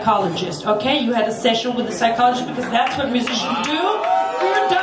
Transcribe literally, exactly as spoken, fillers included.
psychologist, okay? You had a session with a psychologist because that's what musicians do. We're